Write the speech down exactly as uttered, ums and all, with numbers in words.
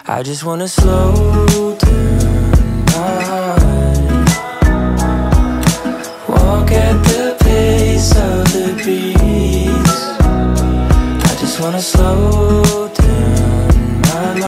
I just wanna slow down my heart, walk at the pace of the breeze. I just wanna slow